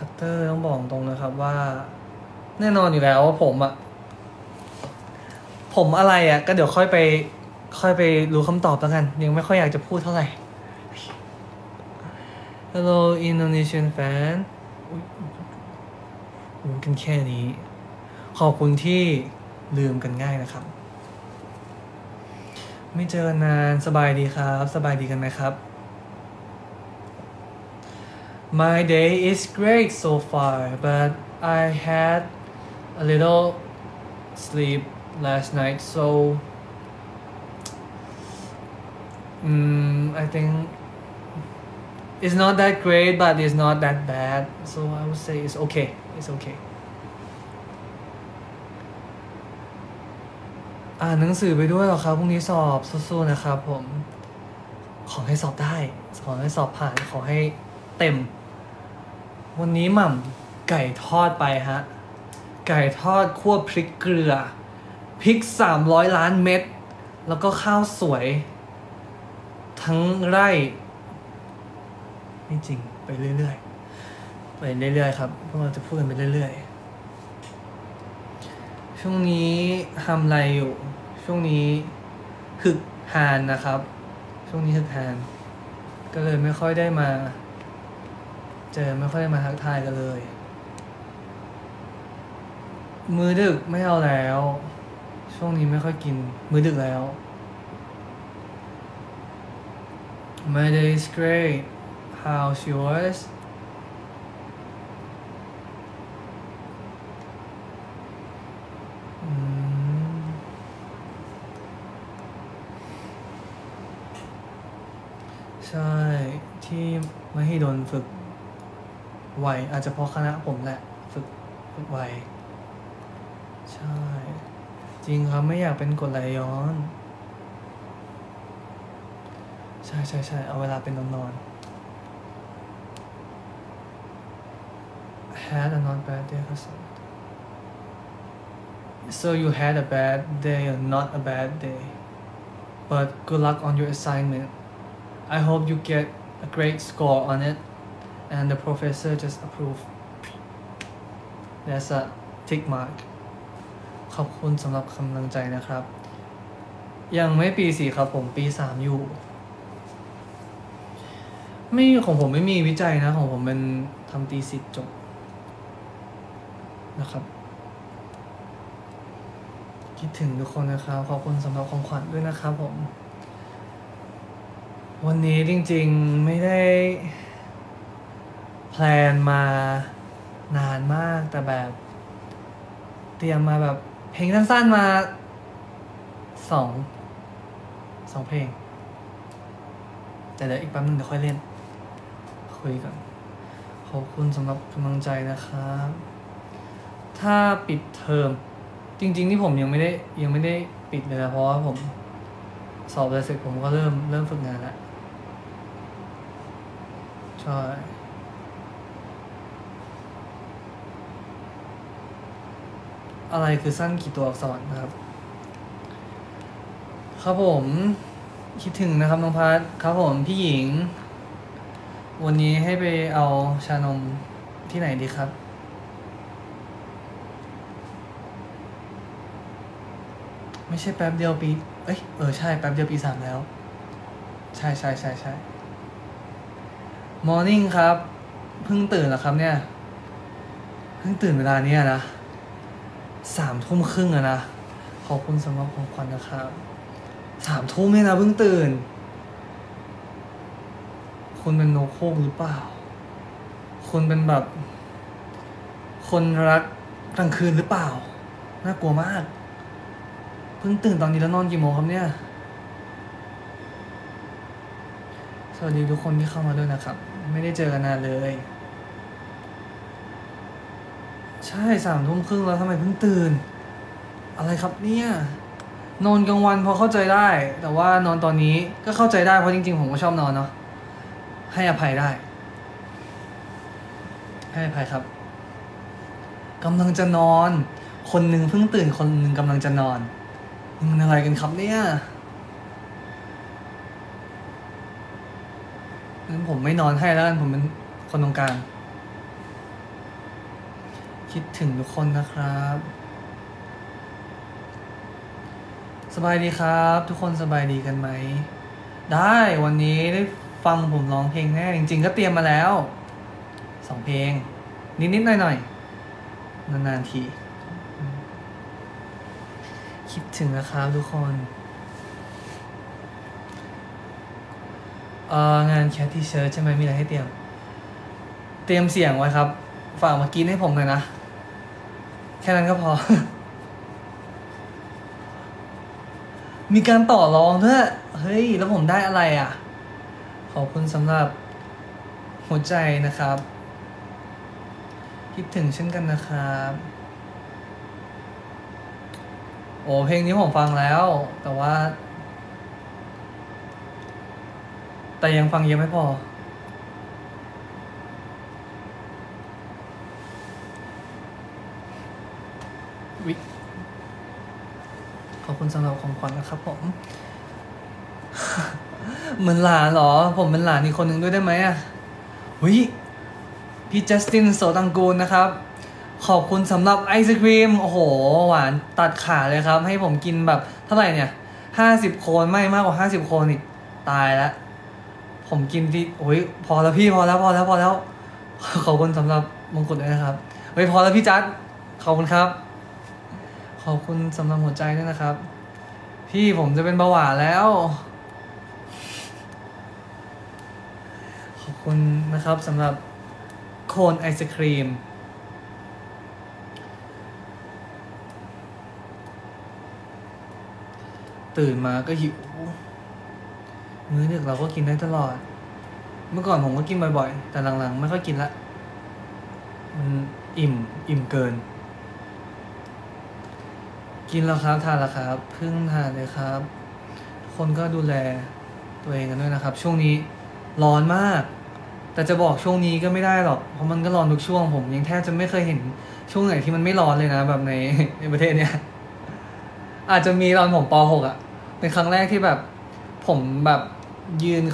พัตเตอร์ต้องบอกตรงนะครับว่าแน่นอนอยู่แล้วว่าผมอะไรก็เดี๋ยวค่อยไปรู้คำตอบแล้วกันยังไม่ค่อยอยากจะพูดเท่าไหร่ Hello Indonesian fan รู้กันแค่นี้ขอบคุณที่ลืมกันง่ายนะครับไม่เจอกันนานสบายดีครับสบายดีกันไหมครับ My day is great so far but I had a little sleep last night so I think it's not that great but it's not that bad so I would say it's okayอ่านหนังสือไปด้วยหรอครับพรุ่งนี้สอบสู้ๆนะครับผมขอให้สอบได้ขอให้สอบผ่านขอให้เต็มวันนี้หม่ำไก่ทอดไปฮะไก่ทอดคั่วพริกเกลือพริก300 ล้านเม็ดแล้วก็ข้าวสวยทั้งไร่ไม่จริงไปเรื่อยๆครับพวกเราจะพูดกันไปเรื่อยๆช่วงนี้ทำอะไรอยู่ช่วงนี้ฮึกฮานนะครับช่วงนี้ฮึกฮานก็เลยไม่ค่อยได้มาเจอไม่ค่อยได้มาทักทายกันเลยมื้อดึกไม่เอาแล้วช่วงนี้ไม่ค่อยกินมื้อดึกแล้ว My day is great how's yoursใช่ที่มหิดลฝึกไวอาจจะเพราะคณะผมแหละฝึกไวใช่จริงครับไม่อยากเป็นกรดไหลย้อนใช่เอาเวลาเป็นนอน had a not bad day so you had a bad day or not a bad day but good luck on your assignment I hope you get a great score on it and the professor just approved that's a tick mark ขอบคุณสำหรับกำลังใจนะครับยังไม่ปี 4ครับผมปี 3อยู่ไม่ของผมไม่มีวิจัยนะของผมเป็นทำตีสิทธิ์จบนะครับคิดถึงทุกคนนะครับขอบคุณสำหรับของขวัญด้วยนะครับผมวันนี้จริงๆไม่ได้แพลนมานานมากแต่แบบเตรียมมาแบบเพลงสั้นๆมาสองเพลงแต่เดี๋ยวอีกแป๊บนึงเดี๋ยวค่อยเล่นคุยกันขอบคุณสำหรับกำลังใจนะครับถ้าปิดเทอมจริงๆที่ผมยังไม่ได้ปิดเลยนะเพราะว่าผมสอบเสร็จผมก็เริ่มฝึกงานแล้วใช่อะไรคือสั้นกี่ตัวอักษรนะครับครับผมคิดถึงนะครับน้องพัทครับผมพี่หญิงวันนี้ให้ไปเอาชานมที่ไหนดีครับไม่ใช่แป๊บเดียวปีใช่แป๊บเดียวปี 3แล้วใช่Morning ครับเพิ่งตื่นเหรอครับเนี่ยเพิ่งตื่นเวลาเนี้ยนะ3 ทุ่มครึ่งอะนะขอบคุณสำหรับของขวัญนะครับ3 ทุ่มเนี่ยนะเพิ่งตื่นคุณเป็นโนโคกหรือเปล่าคุณเป็นแบบคนรักกลางคืนหรือเปล่าน่ากลัวมากเพิ่งตื่นตอนนี้แล้วนอนกี่โมงครับเนี่ยสวัสดีทุกคนที่เข้ามาด้วยนะครับไม่ได้เจอกันนานเลยใช่3 ทุ่มครึ่งแล้วทำไมเพิ่งตื่นอะไรครับเนี่ยนอนกลางวันพอเข้าใจได้แต่ว่านอนตอนนี้ก็เข้าใจได้เพราะจริงๆผมก็ชอบนอนเนาะให้อภัยได้ให้อภัยครับกำลังจะนอนคนหนึ่งเพิ่งตื่นคนหนึ่งกำลังจะนอนมันอะไรกันครับเนี่ยงั้นผมไม่นอนให้แล้วกันผมเป็นคนตรงกลางคิดถึงทุกคนนะครับ สบายดีครับ ทุกคนสบายดีกันไหม ได้วันนี้ได้ฟังผมร้องเพลงแน่จริงๆก็เตรียมมาแล้ว2 เพลงนิดๆหน่อยๆนานๆทีคิดถึงนะครับทุกคนงานแคททีเชิร์ตใช่ไหมมีอะไรให้เตรียมเสียงไว้ครับฝากมากินให้ผมหน่อยนะแค่นั้นก็พอ มีการต่อรองด้วยเฮ้ยแล้วผมได้อะไรอ่ะขอบคุณสำหรับหัวใจนะครับคิดถึงเช่นกันนะครับโอ้เพลงนี้ผมฟังแล้วแต่ยังฟังเยอะไม่พอวิขอบคุณสำหรับของขวัญนะครับผม เหมือนหลานเหรอผมเป็นหลานอีกคนหนึ่งด้วยได้ไหมอ่ะวิพี่จัสตินโสตังกูลนะครับขอบคุณสำหรับไอศครีมโอ้โหหวานตัดขาเลยครับให้ผมกินแบบเท่าไหร่เนี่ย50 โคนไม่มากกว่า50 โคนอีกตายแล้วผมกินที่โอ้ยพอแล้วพี่พอแล้วขอบคุณสำหรับมงกุฎด้วยนะครับเฮ้ยพอแล้วพี่จัดขอบคุณครับขอบคุณสำหรับหัวใจด้วยนะครับพี่ผมจะเป็นเบาหวานแล้วขอบคุณนะครับสำหรับโคนไอศครีมตื่นมาก็หิวมื้อดึกเราก็กินได้ตลอดเมื่อก่อนผมก็กินบ่อยๆแต่หลังๆไม่ค่อยกินละมันอิ่มเกินกินแล้วครับทานแล้วครับเพิ่งทานเลยครับทุกคนก็ดูแลตัวเองกันด้วยนะครับช่วงนี้ร้อนมากแต่จะบอกช่วงนี้ก็ไม่ได้หรอกเพราะมันก็ร้อนทุกช่วงผมยังแทบจะไม่เคยเห็นช่วงไหนที่มันไม่ร้อนเลยนะแบบในประเทศเนี้ยอาจจะมีตอนผมป .6 อ่ะเป็นครั้งแรกที่แบบผมแบบยืน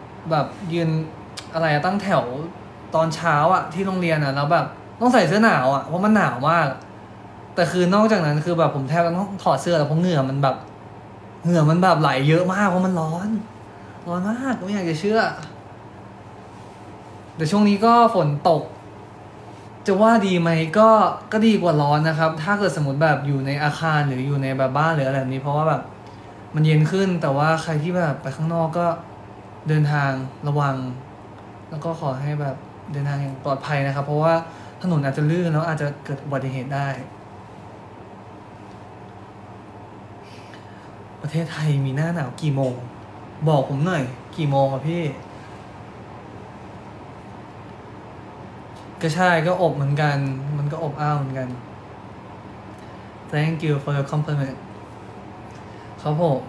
อะไรอะตั้งแถวตอนเช้าอะที่โรงเรียนอะแล้วแบบต้องใส่เสื้อหนาวอะเพราะมันหนาวมากแต่คือนอกจากนั้นคือแบบผมแทบต้องถอดเสื้อแล้วเพราะเหงื่อมันแบบไหลเยอะมากเพราะมันร้อนมากไม่อยากจะเชื่อแต่ช่วงนี้ก็ฝนตกจะว่าดีไหมก็ดีกว่าร้อนนะครับถ้าเกิดสมมติแบบอยู่ในอาคารหรืออยู่ในแบบบ้านหรืออะไรแบบนี้เพราะว่าแบบมันเย็นขึ้นแต่ว่าใครที่แบบไปข้างนอกก็เดินทางระวังแล้วก็ขอให้แบบเดินทางอย่างปลอดภัยนะครับเพราะว่าถนนอาจจะลื่นแล้วอาจจะเกิดอุบัติเหตุได้ประเทศไทยมีหน้าหนาวกี่โมงบอกผมหน่อยกี่โมงอะพี่ก็ใช่ก็อบเหมือนกันมันก็อบอ้าวเหมือนกัน Thank you for your compliment ครับผม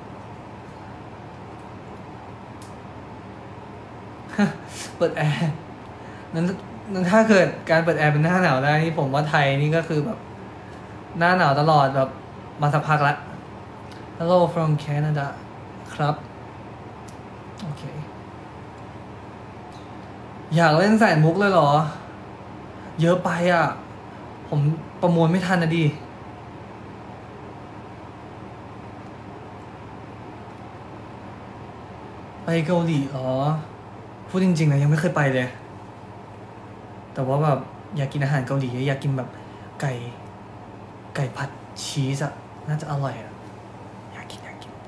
เปิดแอร์นั้นถ้าเกิดการเปิดแอร์เป็นหน้าหนาวได้นี่ผมว่าไทยนี่ก็คือแบบหน้าหนาวตลอดแบบมาสักพักละ Hello from Canada ครับโอเคอยากเล่นแสนมุกเลยเหรอเยอะไปอ่ะผมประมวลไม่ทันนะดิไปเกาหลีอ๋อพูดจริงๆนะยังไม่เคยไปเลยแต่ว่าแบบอยากกินอาหารเกาหลีอยากกินแบบไก่ผัดชีสอะน่าจะอร่อยอะอยากกิน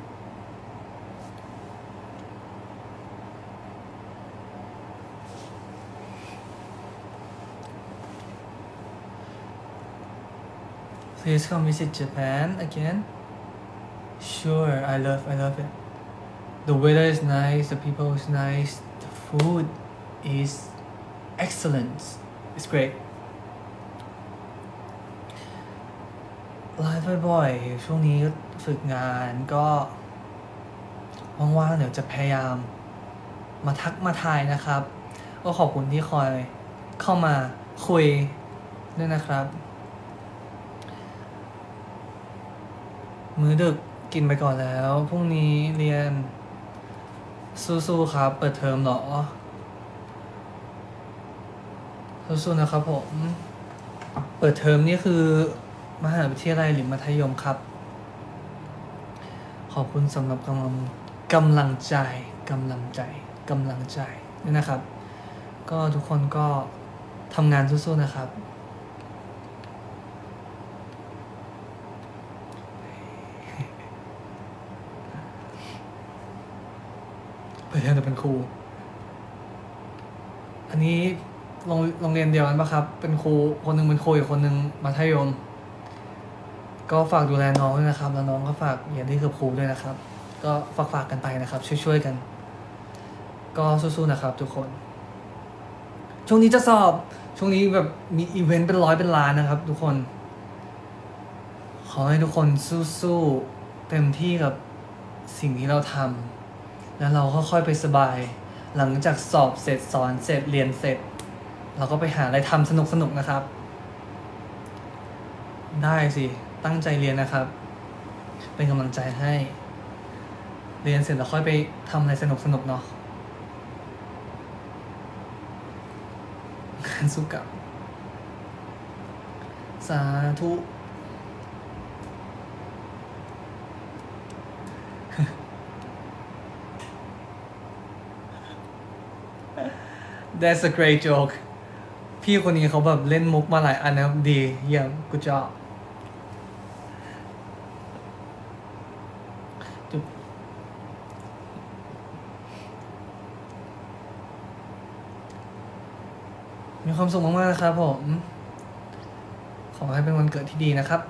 Please come visit Japan again Sure I love it The weather is nice the people is nice the food is excellent it's great ไลฟ์บ่อยๆช่วงนี้ก็ฝึกงานก็ว่างๆเดี๋ยวจะพยายามมาทักมาทายนะครับก็ขอบคุณที่คอยเข้ามาคุยด้วยนะครับมื้อดึกกินไปก่อนแล้วพรุ่งนี้เรียนสู้ๆครับเปิดเทอมเหรอสู้ๆนะครับผมเปิดเทอมนี่คือมหาวิทยาลัยหรือมัธยมครับขอบคุณสำหรับกำลังใจนี่นะครับก็ทุกคนก็ทำงานสู้ๆนะครับเปิดเทอมจะเป็นครูอันนี้โรงเรียนเดียวกันปะครับเป็นครูคนหนึ่งเป็นครูอีกคนหนึ่งมัธยมก็ฝากดูแลน้องด้วยนะครับแล้วน้องก็ฝากเรียนที่กับครูด้วยนะครับก็ฝากกันไปนะครับช่วยๆกันก็สู้ๆนะครับทุกคนช่วงนี้จะสอบช่วงนี้แบบมีอีเวนต์เป็นร้อยเป็นล้านนะครับทุกคนขอให้ทุกคนสู้ๆเต็มที่กับสิ่งที่เราทำแล้วเราก็ค่อยไปสบายหลังจากสอบเสร็จสอนเสร็จเรียนเสร็จเราก็ไปหาอะไรทำสนุกนะครับได้สิตั้งใจเรียนนะครับเป็นกำลังใจให้เรียนเสร็จแล้วค่อยไปทำอะไรสนุกเนาะงานสู้กับสาธุ That's a great joke พี่คนนี้เขาแบบเล่นมุกมาหลายอันนะครับดีเยี่ยมกูชอบมีความสุขมากๆนะครับผมขอให้เป็นวันเกิดที่ดีนะครับ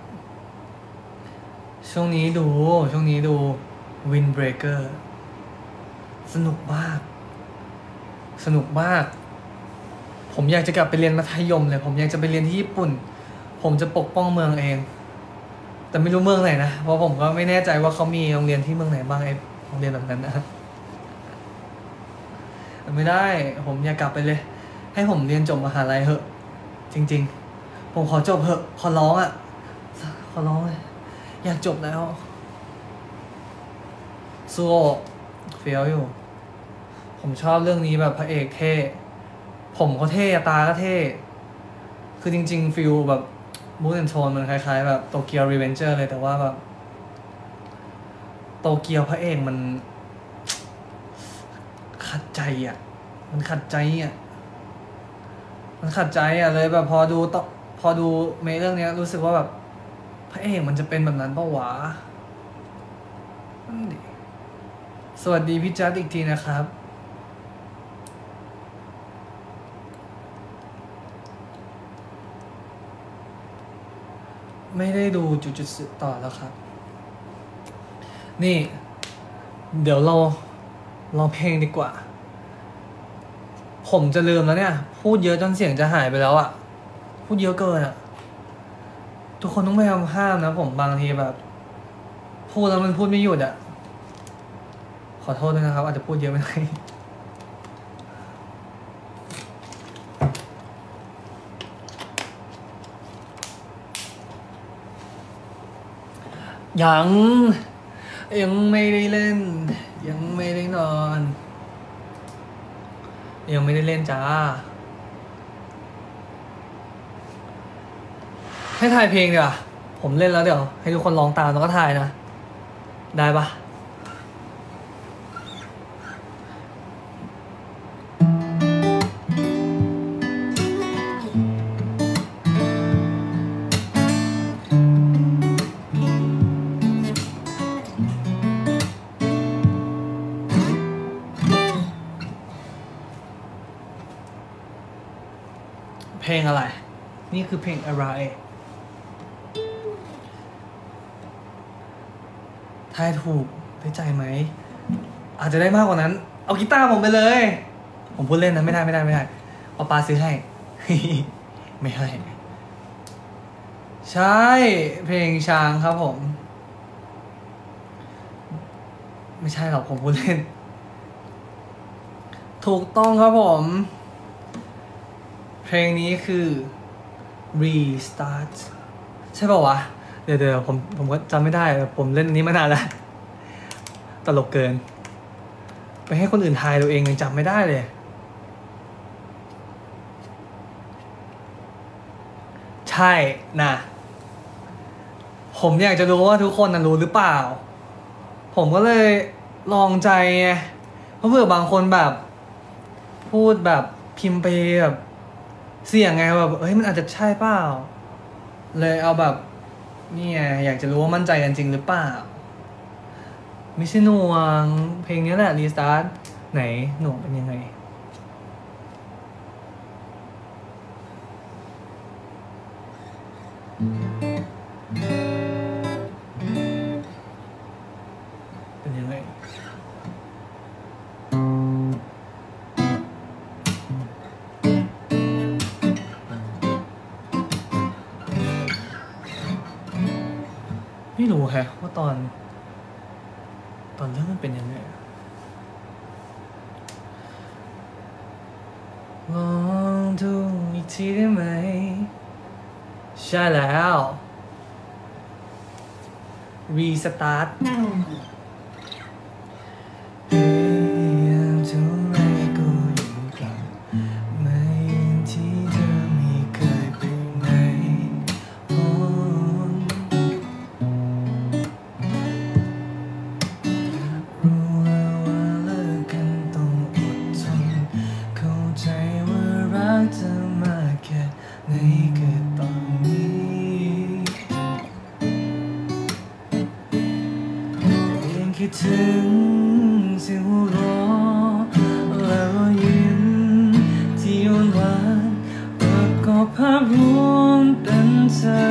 ช่วงนี้ดู Windbreaker สนุกมากผมอยากจะกลับไปเรียนมัธยมเลยผมอยากจะไปเรียนที่ญี่ปุ่นผมจะปกป้องเมืองเองแต่ไม่รู้เมืองไหนนะเพราะผมก็ไม่แน่ใจว่าเขามีโรงเรียนที่เมืองไหนบ้างไอ้โรงเรียนแบบนั้นนะไม่ได้ผมอยากกลับไปเลยให้ผมเรียนจบมหาลัยเหอะจริงๆผมขอจบเหอะขอร้องเลยอยากจบแล้วสู้เฟี้ยวอยู่ผมชอบเรื่องนี้แบบพระเอกเท่ผมก็เท่ตาก็เท่คือจริงๆฟิลแบบมูดแอนโทนมันคล้ายๆแบบโตเกียวรีเวนเจอร์เลยแต่ว่าแบบโตเกียวพระเอกมันขัดใจอ่ะเลยแบบพอดูเมเรื่องนี้รู้สึกว่าแบบพระเอกมันจะเป็นแบบนั้นปะวะสวัสดีพี่จัดอีกทีนะครับไม่ได้ดูจุดต่อแล้วครับนี่เดี๋ยวเราเพลงดีกว่าผมจะลืมแล้วเนี่ยพูดเยอะจนเสียงจะหายไปแล้วอะพูดเยอะเกินอะทุกคนต้องพยายามห้ามนะผมบางทีแบบพูดแล้วมันพูดไม่หยุดอะขอโทษด้วยนะครับอาจจะพูดเยอะไปหน่อยยังไม่ได้เล่นยังไม่ได้นอนยังไม่ได้เล่นจ้าให้ทายเพลงเดี๋ยวผมเล่นแล้วเดี๋ยวให้ทุกคนร้องตามแล้วก็ทายนะได้ปะเพลงอะไรนี่คือเพลงอะไรทายถูกได้ใจไหมอาจจะได้มากกว่านั้นเอากีตาร์ผมไปเลยผมพูดเล่นนะไม่ได้เอาปาซื้อให้ ไม่ให้ใช่เพลงช้างครับผมไม่ใช่หรอกผมพูดเล่นถูกต้องครับผมเพลงนี้คือ Restart ใช่ป่าววะเดี๋ยวผมก็จำไม่ได้ผมเล่นนี้มานานแล้วตลกเกินไปให้คนอื่นทายตัวเองยังจำไม่ได้เลยใช่ช่นะผมอยากจะรู้ว่าทุกคนรู้หรือเปล่าผมก็เลยลองใจไงเพราะเผื่อบางคนแบบพูดแบบพิมพ์ไปแบบเสี่ยงไงแบบเฮ้ยมันอาจจะใช่เปล่าเลยเอาแบบนี่ไงอยากจะรู้ว่ามั่นใจกันจริงหรือเปล่าไม่ใช่หน่วงเพลงนี้แหละรีสตาร์ทไหนหน่วงเป็นยังไงเป็นยังไงไม่รู้แฮะว่าตอนเรื่องมันเป็นยังไงลองดูอีกทีได้ไหมใช่แล้วรีสตาร์ทพยายามเท่าไรก็ยังกลับไม่ที่เธอไม่เคยไปไหนรู้แล้วว่าเลิกกันต้องอดทนเข้าใจว่ารักเธอมากแค่ไหนก็ตอนนี้ยังคิดถึงเสียงหัวเราะและรอยยิ้มที่อ่อนหวานประกอบภาพรวมเป็นเธอ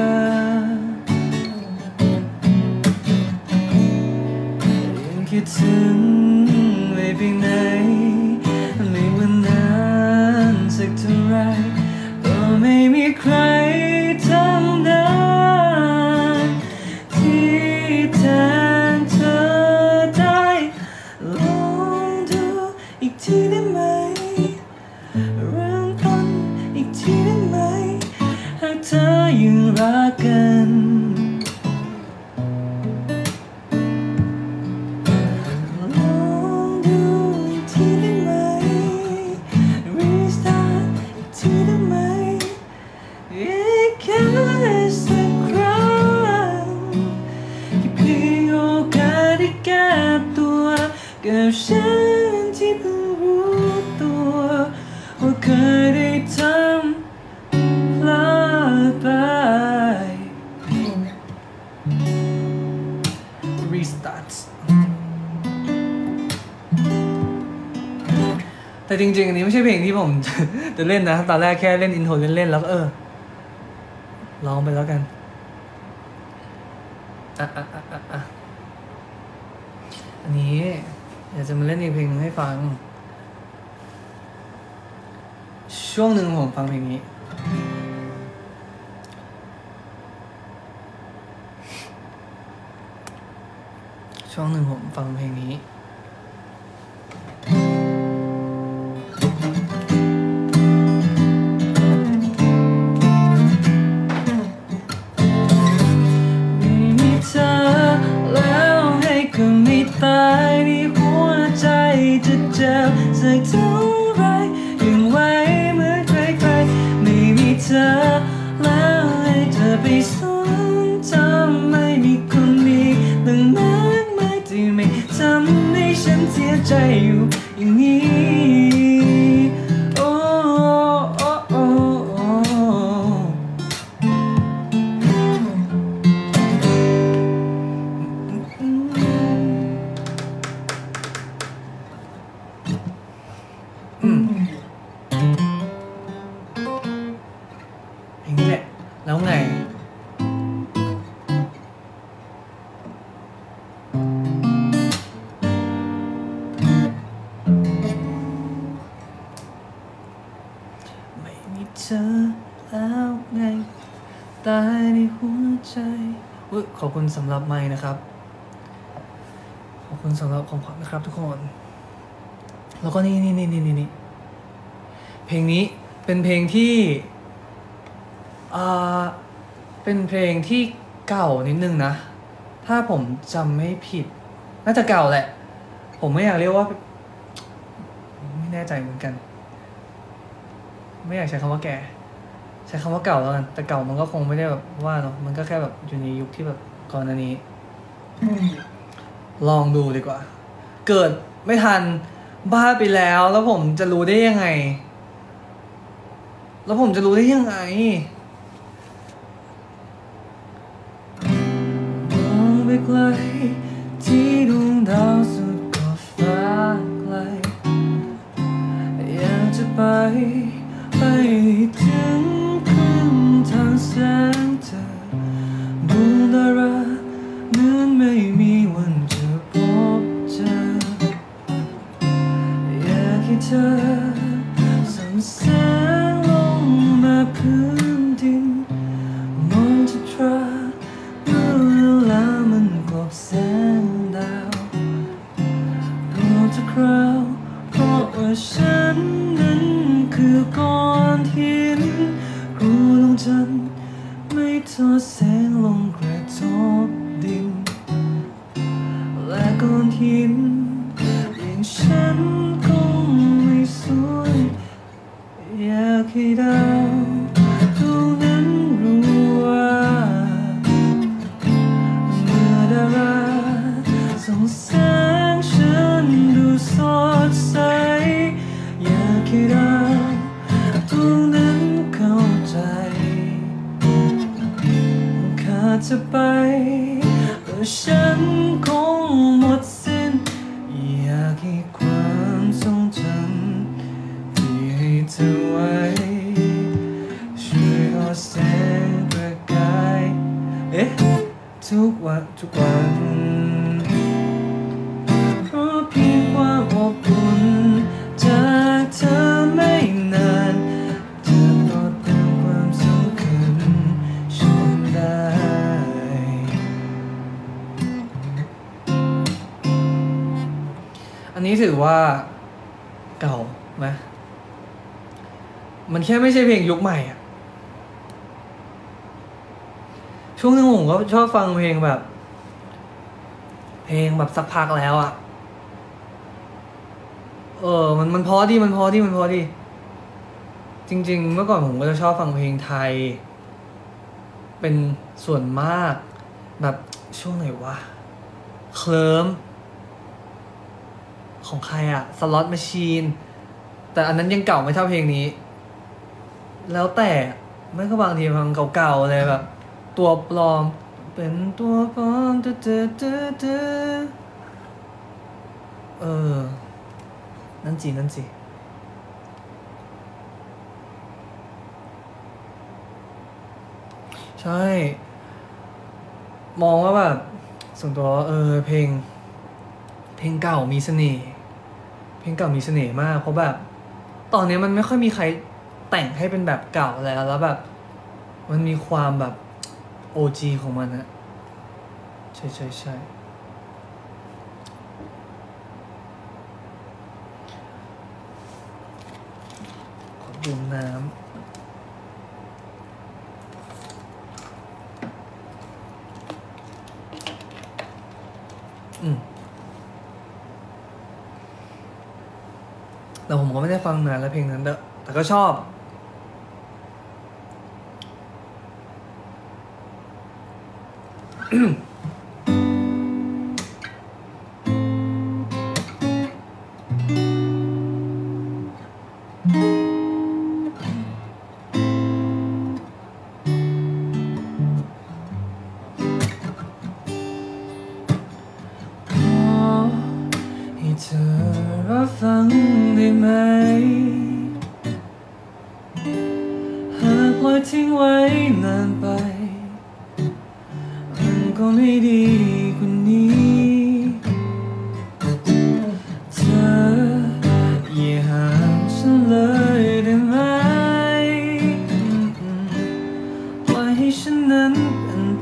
ยังคิดถึงไม่เพียงไหนไม่วันนั้นสักเท่าไรก็ไม่มีใครทำได้ที่แทนเธอได้ลองดูอีกทีได้ไหมเริ่มต้นอีกทีได้ไหมหากเธอยังรักกันลองดูอีกทีได้ไหม Restart อีกทีได้ไหมอีกแค่สักครั้งแค่เพียงโอกาสได้แก้ตัวกับฉันที่เพิ่งรู้ตัวว่าเคยได้ทำพลาดไป Restart แต่จริงๆอันนี้ไม่ใช่เพลงที่ผม จะเล่นนะตอนแรกแค่เล่นอินโทรเล่นๆแล้วก็ร้องไปแล้วกันอันนี้เดี๋ยวจะมาเล่นอีกเพลงนึงให้ฟังช่วงหนึ่งผมฟังเพลงนี้ช่วงหนึ่งผมฟังเพลงนี้ไม่มีเธอแล้วให้ก็ไม่ตายในหัวใจจะเจ็บสักเท่าไรยังไหวเหมือนใครๆไม่มีเธอแล้วให้เธอไปสนทำไม่มีคนดีตั้งมากมายที่ไม่ทำให้ฉันเสียใจอยู่อย่างนี้โอ้โอ้โอ้โอ้อย่างนี้แหละแล้วไงไม่มีเธอแล้วไงตายในหัวใจขอบคุณสำหรับไมค์นะครับขอบคุณสำหรับของขวัญนะครับทุกคนแล้วก็นี่เพลงนี้เป็นเพลงที่เป็นเพลงที่เก่านิดนึงนะถ้าผมจำไม่ผิดน่าจะเก่าแหละผมไม่อยากเรียกว่าไม่แน่ใจเหมือนกันไม่อยากใช้คำว่าแก่ใช้คำว่าเก่าแล้วกันแต่เก่ามันก็คงไม่ได้แบบว่าเนาะมันก็แค่แบบอยู่ในยุคที่แบบก่อนหน้านี้ลองดูดีกว่าเกิดไม่ทันบ้าไปแล้วแล้วผมจะรู้ได้ยังไงมองไปไกลที่ดวงดาวสุดขอบฟ้าไกลอยากจะไปถึงครึ่งทางแสงเธอดวงดาราเหมือนไม่มีวันจะพบเจออยากให้เธอส่องแสงลงมาพื้นดินมองจะตราเมื่อเวลามันกลบแสงดาวโปรดจะคราวเพราะว่าฉันนั้นคือก้อนหินกลัวดวงจันทร์ไม่ทอดแสงลงกระทบดินและก้อนหินอย่างฉันคงไม่สวยอยากให้ดาวดวงนั้นรู้ว่าเมื่อดาราส่องแสงฉันดูสดใสอยากให้ดาวดวงนั้นเข้าใจขาดเธอไปแล้วฉันคงหมดสิ้นอยากให้ความทรงจำที่ให้เธอไว้ช่วยทอดแสงประกายทุกวันเพราะเพียงความอบอุ่นจากเธอไม่นานจะลดเติมความสำคัญฉันได้อันนี้ถือว่าเก่าไหมมันแค่ไม่ใช่เพลงยุคใหม่อะช่วงนึงผมก็ชอบฟังเพลงแบบสักพักแล้วอะมันพอดีจริงๆเมื่อก่อนผมก็จะชอบฟังเพลงไทยเป็นส่วนมากแบบช่วงไหนวะเคลิ้มของใครอะสล็อตแมชชีนแต่อันนั้นยังเก่าไม่เท่าเพลงนี้แล้วแต่ไม่ก็บางทีฟังเก่าๆเลยแบบตัวปลอมเป็นตัวปลอมนั่นสิใช่มองว่าแบบส่วนตัวเพลงเก่ามีเสน่ห์มากเพราะแบบตอนนี้มันไม่ค่อยมีใครแต่งให้เป็นแบบเก่าแล้วแบบมันมีความแบบ OG ของมันนะใช่ขอดื่มน้ำแต่ผมก็ไม่ได้ฟังนานแล้วเพลงนั้นแต่ก็ชอบให้เธอรับฟังได้ไหมหากปล่อยทิ้งไว้นานไปมันก็ไม่ดีกว่านี้เธออย่าห่างฉันเลยได้ไหมปล่อยให้ฉันนั้นเป็นไป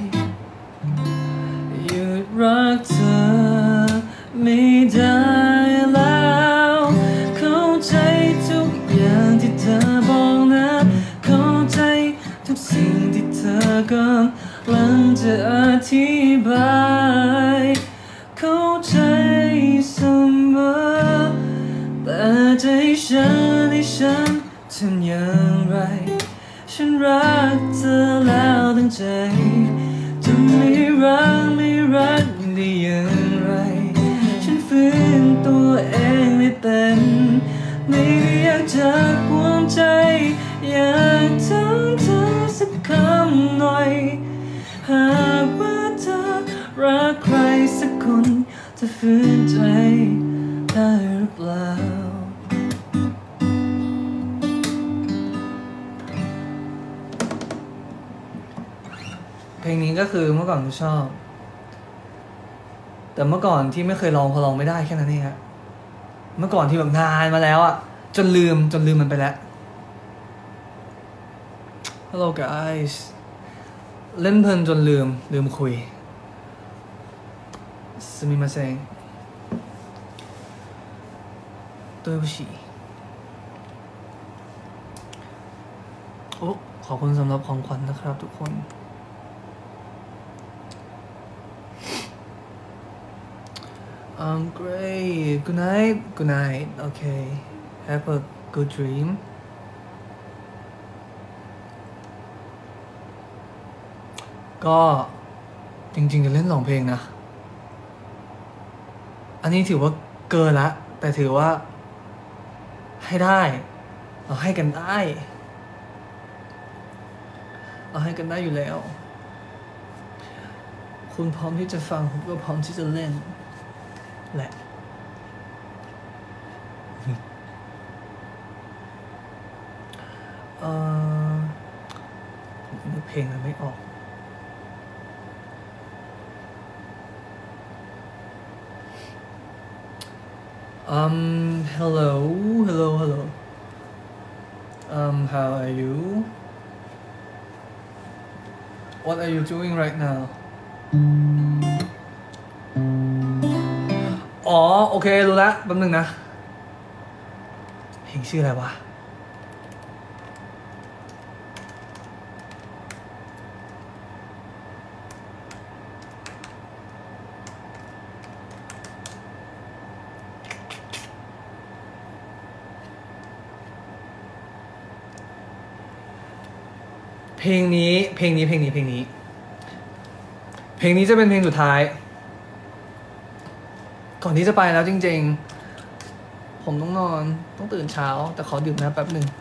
หยุดรักเธอไม่ได้แล้วเข้าใจทุกอย่างที่เธอบอกนะเข้าใจทุกสิ่งที่เธอกำลังจะอธิบายเข้าใจเสมอแต่ใจฉันให้ฉันทำอย่างไรฉฉันรักเธอแล้วตั้งใจจะไม่รักได้อย่างไรฉันฝืนตัวเองไม่เป็นไม่ได้อยากจะกวนใจอยากถามเธอสักคำหน่อยหากว่าเธอรักใครสักคนจะฝืนใจได้หรือเปล่าเพลงนี้ก็คือเมื่อก่อนชอบแต่เมื่อก่อนที่ไม่เคยลองพอลองไม่ได้แค่นั้นเองครับเมื่อก่อนที่แบบนานมาแล้วอะจนลืมมันไปแล้ว Hello guys เล่นเพลินจนลืมคุยすみません对不起โอ้ขอบคุณสำหรับของขวัญนะครับทุกคน great good night okay have a good dream ก็จริงๆจะเล่น2เพลงนะอันนี้ถือว่าเกินละแต่ถือว่าให้ได้เราให้กันได้อยู่แล้วคุณพร้อมที่จะฟังผมก็พร้อมที่จะเล่นแหละนึกเพลงมันไม่ออกhello how are you what are you doing right now อ๋อโอเครู้แล้วแป๊บนึงนะเพลงชื่ออะไรวะเพลงนี้จะเป็นเพลงสุดท้ายก่อนที่จะไปแล้วจริงๆผมต้องนอนต้องตื่นเช้าแต่ขอดื่มน้ำแป๊บหนึ่ง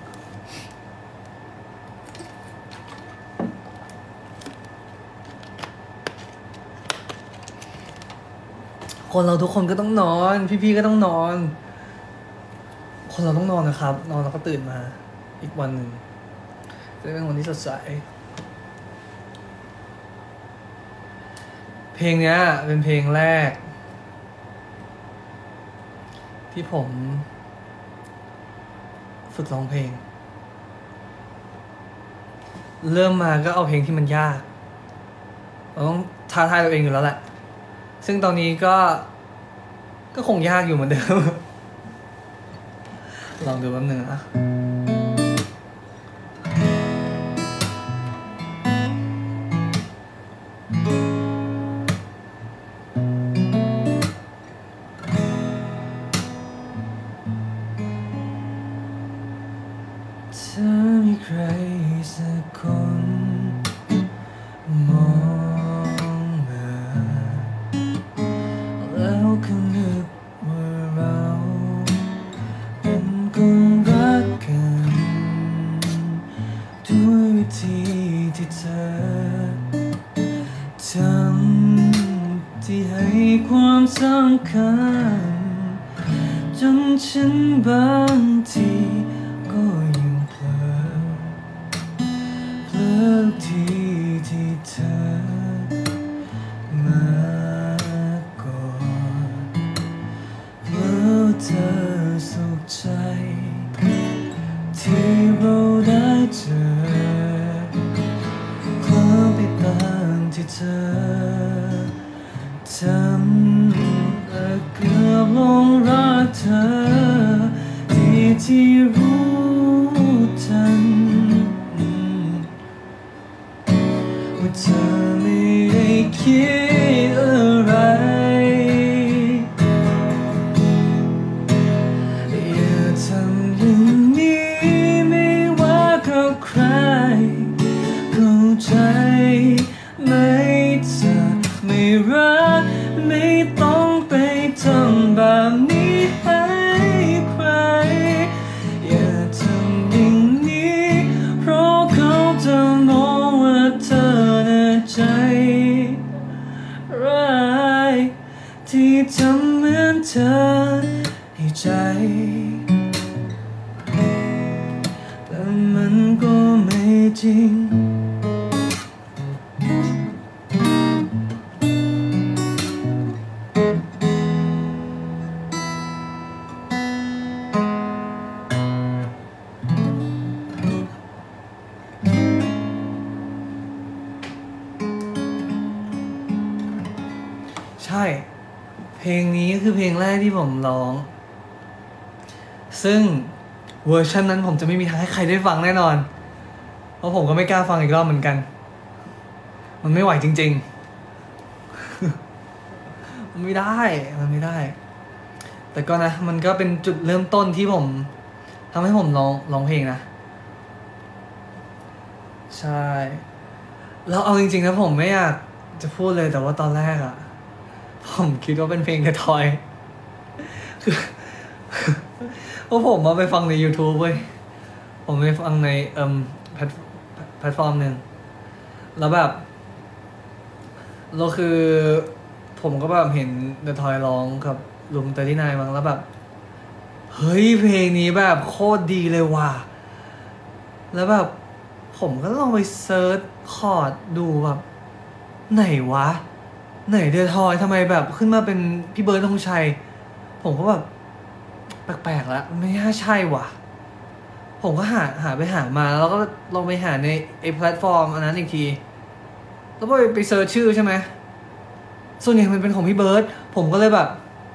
คนเราทุกคนก็ต้องนอนพี่ๆก็ต้องนอนคนเราต้องนอนนะครับนอนแล้วก็ตื่นมาอีกวันหนึ่งจะเป็นวันที่สดใสเพลงเนี้ยเป็นเพลงแรกที่ผมฝึกร้องเพลงเริ่มมาก็เอาเพลงที่มันยากเราต้องท้าทายตัวเองอยู่แล้วแหละซึ่งตอนนี้ก็คงยากอยู่เหมือนเดิมลองดูแป๊บนึงนะใครสักคนมองมาแล้วก็นึกว่าเราเป็นคนรักกันด้วยวิธีที่เธอทำที่ให้ความสำคัญจนฉันบางทีก็ที่เธอมาก่อนแล้วเธอสุขใจที่เราได้เจอความผิดพลาดที่เธอทำและเกือบหลงรักเธอที่รู้ทันเธอไม่ได้คิดอะไรอย่าทำอย่างนี้ไม่ว่ากับใครจริงใช่เพลงนี้คือเพลงแรกที่ผมร้องซึ่งเวอร์ชันนั้นผมจะไม่มีทางให้ใครได้ฟังแน่นอนเพราะผมก็ไม่กล้าฟังอีกรอบเหมือนกันมันไม่ไหวจริงๆมันไม่ได้แต่ก็นะมันก็เป็นจุดเริ่มต้นที่ผมทำให้ผมร้องเพลงนะใช่แล้วเอาจริงๆนะผมไม่อยากจะพูดเลยแต่ว่าตอนแรกอะผมคิดว่าเป็นเพลงThe Toy คือเพราะผมมาไปฟังใน YouTube เว้ยผมไปฟังในแพลตฟอร์มหนึ่งแล้วแบบเราคือผมก็แบบเห็น The Toy ร้องกับลุง39มั้งแล้วแบบเฮ้ยเพลงนี้แบบโคตรดีเลยว่ะแล้วแบบผมก็ลองไปเซิร์ชคอร์ดดูแบบไหนวะไหน The Toy ทำไมแบบขึ้นมาเป็นพี่เบิร์ดธงชัยผมก็แบบแปลกๆแล้วไม่น่าใช่ว่ะผมก็หาไปหามาแล้วก็ลองไปหาในแพลตฟอร์มอันนั้นอีกทีแล้วไปเซิร์ชชื่อใช่ไหมส่วนใหญ่มันเป็นของพี่เบิร์ดผมก็เลยแบบ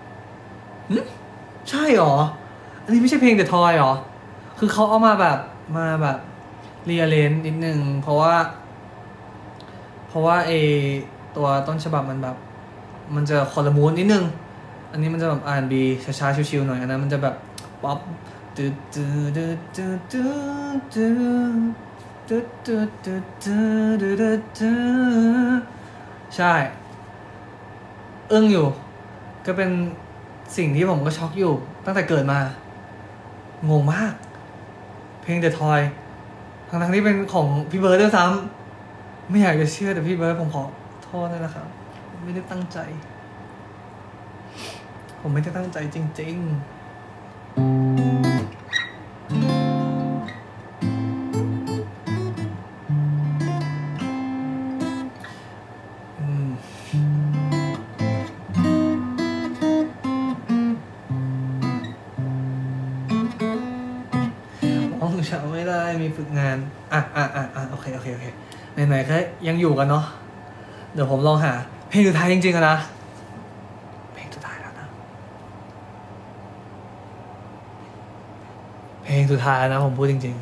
ใช่หรออันนี้ไม่ใช่เพลง The Toy หรอคือเขาเอามาแบบเรียเลนนิดนึงเพราะว่าตัวต้นฉบับมันแบบมันจะคอลมูนนิดนึงอันนี้มันจะแบบ R&B ช้าๆชิวๆหน่อยอันนั้นมันจะแบบป๊อปตึ๊ดตึ๊ดตึ๊ดตึ๊ดตึ๊ดตึ๊ดตึ๊ดตึ๊ดตึ๊ดตึ๊ดตึ๊ดใช่อึ้งอยู่ก็เป็นสิ่งที่ผมก็ช็อกอยู่ตั้งแต่เกิดมางงมากเพลง The Toy ทั้งที่เป็นของพี่เบิร์ดด้วยซ้ำไม่อยากจะเชื่อแต่พี่เบิร์ดผมขอโทษด้วยนะครับไม่ได้ตั้งใจผมไม่ได้ตั้งใจจริงๆต้องเช้าไม่ได้มีฝึกงานโอเคไหนๆก็ยังอยู่กันเนาะเดี๋ยวผมลองหาเพลงสุดท้ายจริงๆอะนะเพลงสุดท้ายแล้วนะเพลงสุดท้ายนะผมพูดจริง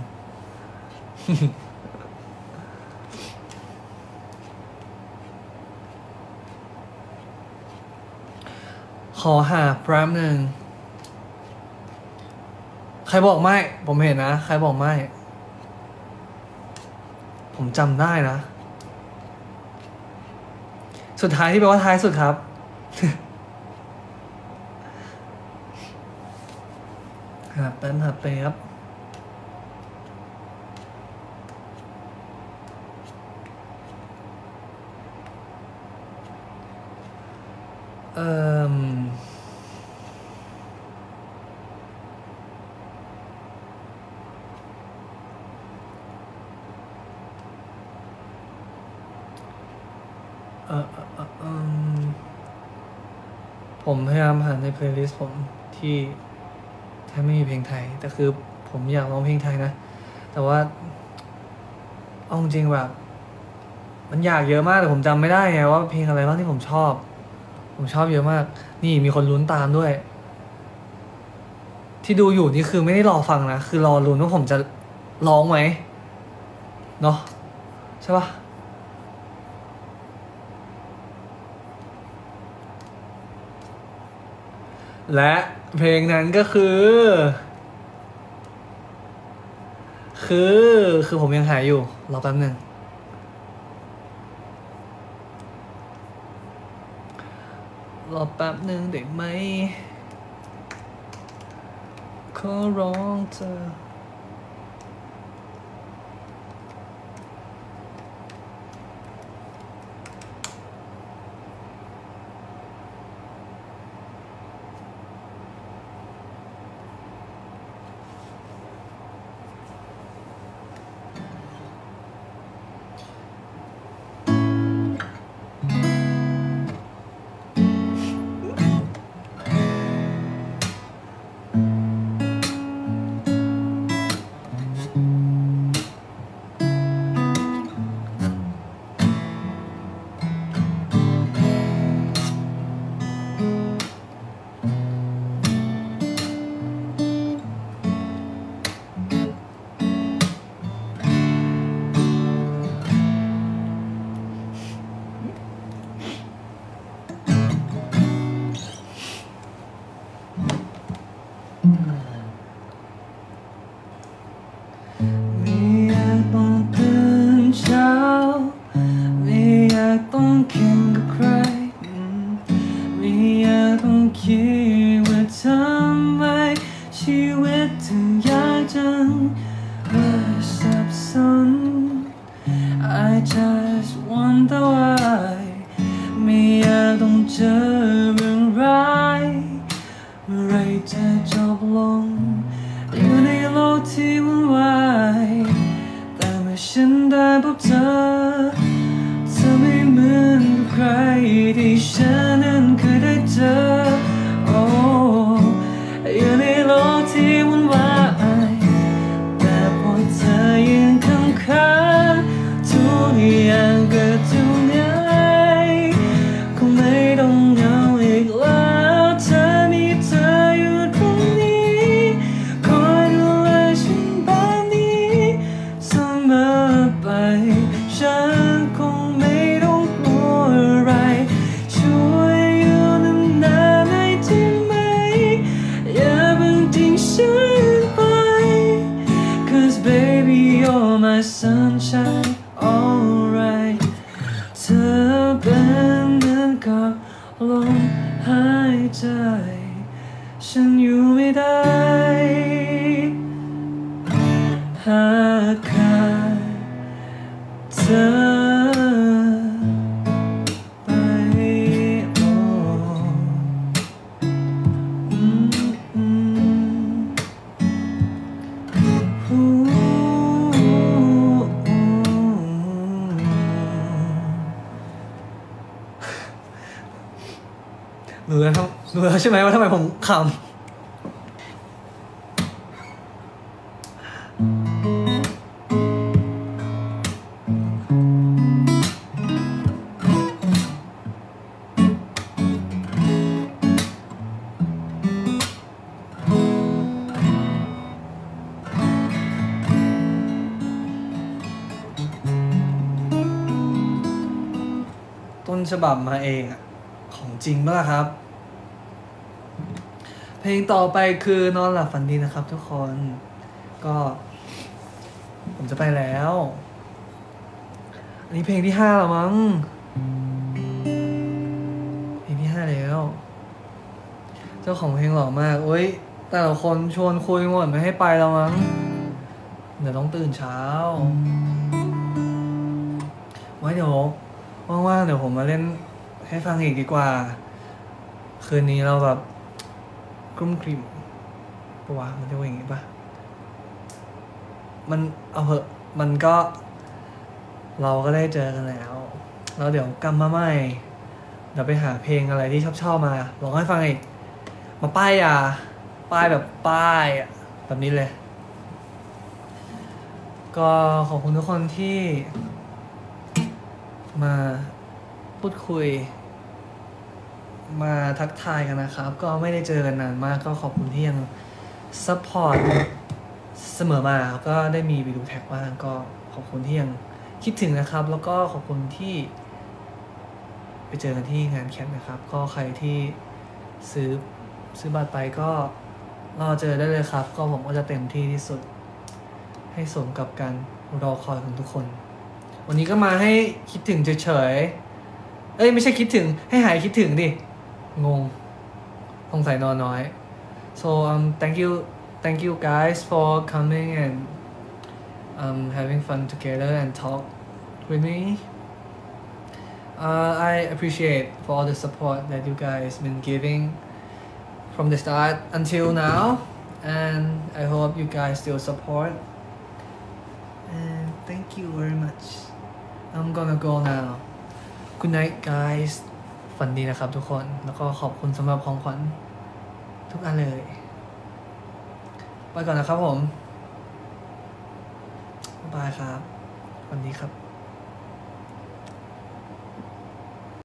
ๆขอหาแป๊บหนึ่งใครบอกไม่ผมเห็นนะใครบอกไม่ผมจำได้นะสุดท้ายที่แปลว่าท้ายสุดครับหาแป๊บเอ่อผมพยายามหาในเพลย์ลิสต์ผมที่แทบไม่มีเพลงไทยแต่คือผมอยากร้องเพลงไทยนะแต่ว่าเอาจริงแบบมันอยากเยอะมากแต่ผมจำไม่ได้ไงว่าเพลงอะไรบ้างที่ผมชอบเยอะมากนี่มีคนลุ้นตามด้วยที่ดูอยู่นี่คือไม่ได้รอฟังนะคือรอลุ้นว่าผมจะร้องไหมเนาะใช่ปะและเพลงนั้นก็คือผมยังหาอยู่รอแป๊บหนึ่งได้ไหมขอร้องเธอบเธอเธอไม่เหมือนกับใครที่ฉันนั้นเคยได้เจอโอ้อยู่ในโลกที่วุ่นวายแต่พอเธอยืนข้างๆทุกอย่างก็ดูง่ายคงไม่ต้องเหงาอีกแล้วเธอมีเธออยู่ตรงนี้คอยดูแลฉันแบบนี้เสมอไปฉันคงไม่ต้องกลัวอะไรช่วยอยู่นานๆได้ไหมอย่าเพิ่งทิ้งฉันไป Cause baby you're my sunshine alright เธอเป็นเหมือนกับลมหายใจฉันอยู่ไม่ได้หากขาดเธอไปโอ้รู้แล้วใช่ไหมว่าทำไมผมขำต้นฉบับมาเองอะของจริงปะล่ะครับเพลงต่อไปคือนอนหลับฝันดีนะครับทุกคนก็ผมจะไปแล้วอันนี้เพลงที่5แล้วมั้งเพลงที่5แล้วเจ้าของเพลงหล่อมากโอ๊ยแต่ละคนชวนคุยหมดไม่ให้ไปแล้วมั้งเดี๋ยวต้องตื่นเช้าไว้เดี๋ยวว่างๆเดี๋ยวผมมาเล่นให้ฟังอีกดีกว่าคืนนี้เราแบบกลุ้มกลิ่มปะวะมันจะว่าอย่างงี้ปะมันเอาเหอะมันก็เราก็ได้เจอกันแล้วเดี๋ยวกลับมาใหม่เดี๋ยวไปหาเพลงอะไรที่ชอบมาลองให้ฟังอีกมาป้ายแบบป้ายอะแบบนี้เลยก็ขอบคุณทุกคนที่มาพูดคุยมาทักทายกันนะครับก็ไม่ได้เจอกันนานมากก็ขอบคุณที่ยังซัพพอร์ตเสมอมาก็ได้มีวิดีโอแท็กบ้างก็ขอบคุณที่ยังคิดถึงนะครับแล้วก็ขอบคุณที่ไปเจอกันที่งานแคมป์นะครับก็ใครที่ซื้อบัตรไปก็รอเจอได้เลยครับก็ผมก็จะเต็มที่ที่สุดให้สมกับการรอคอยของทุกคนวันนี้ก็มาให้คิดถึงเฉยๆไม่ใช่คิดถึงให้หายคิดถึงดิงงสงสัยนอนน้อย so thank you guys for coming and having fun together and talk with me I appreciate for all the support that you guys been giving from the start until now and I hope you guys still support and thank you very much I'm gonna go now Good night guys ฝันดีนะครับทุกคนแล้วก็ขอบคุณสำหรับของขวัญทุกอันเลยไปก่อนนะครับผมบ๊ายบายครับฝันดีครับ